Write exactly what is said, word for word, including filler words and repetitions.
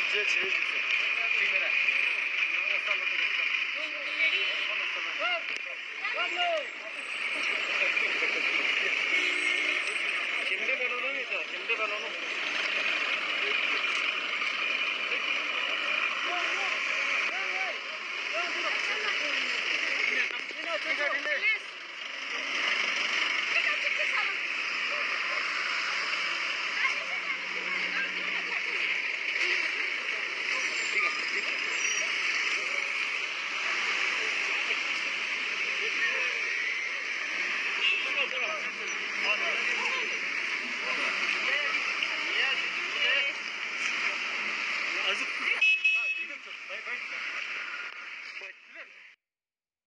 제 제일 좋죠. 지금이라. जिंदे बनाना नहीं था जिंदे बनाना 아주 크게 아 이겼죠. 빨리 빨리